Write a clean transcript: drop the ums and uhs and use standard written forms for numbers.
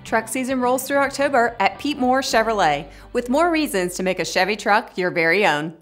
Truck season rolls through October at Pete Moore Chevrolet, with more reasons to make a Chevy truck your very own.